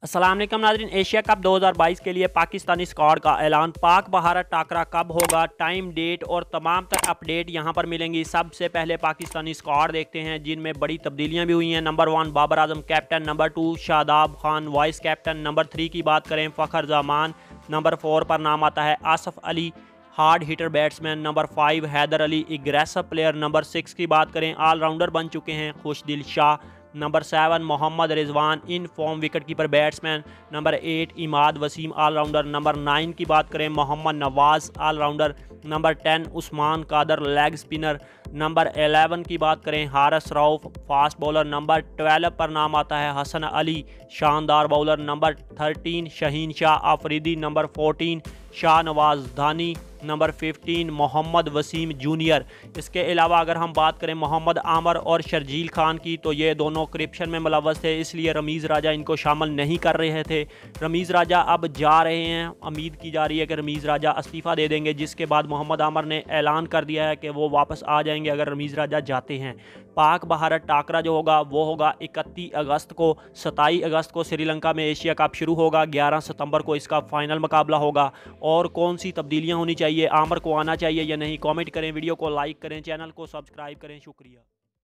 अस्सलाम वालेकुम नाज़रीन। एशिया कप 2022 के लिए पाकिस्तानी स्क्वाड का ऐलान। पाक भारत टाकरा कब होगा, टाइम, डेट और तमाम तर अपडेट यहां पर मिलेंगी। सबसे पहले पाकिस्तानी स्क्वाड देखते हैं जिनमें बड़ी तब्दीलियां भी हुई हैं। Number 1 Babar Azam captain, number 2 Shadab Khan vice captain, number 3 की बात करें फ़खर जमान, नंबर 4 पर नाम आता है Asif Ali hard hitter batsman, number 5 Haider Ali aggressive player, number 6 की बात करें ऑलराउंडर बन चुके हैं Khushdil Shah, number 7 Mohammad Rizwan in form wicket keeper batsman, number 8 Imad Wasim allrounder, number 9 की बात करें Mohammad Nawaz allrounder, number 10 Usman Qadir leg spinner, number 11 की बात करें Haris Rauf fast bowler, number 12 पर नाम आता है हसन अली शानदार bowler, number 13 Shaheen Shah Afridi, number 14 Shahnawaz Dahani, number 15 Mohammad Wasim junior. इसके अलावा अगर हम बात करें मोहम्मद आमर और शर्जील खान की, तो ये दोनों करप्शन में मुलव्वस थे, इसलिए रमीज़ राजा इनको शामिल नहीं कर रहे थे। रमीज़ राजा अब जा रहे हैं। उम्मीद की जा रही है कि रमीज़ राजा इस्तीफ़ा दे देंगे, जिसके बाद मोहम्मद आमर ने ऐलान कर दिया है कि वो वापस आ जाएंगे अगर रमीज़ राजा जाते हैं। पाक भारत टाकरा जो होगा वो होगा 31 अगस्त को। 27 अगस्त को श्रीलंका में एशिया कप शुरू होगा। 11 सितंबर को इसका फाइनल मुकाबला होगा। और कौन सी तब्दीलियां होनी चाहिए, आमर को आना चाहिए या नहीं, कमेंट करें, वीडियो को लाइक करें, चैनल को सब्सक्राइब करें। शुक्रिया।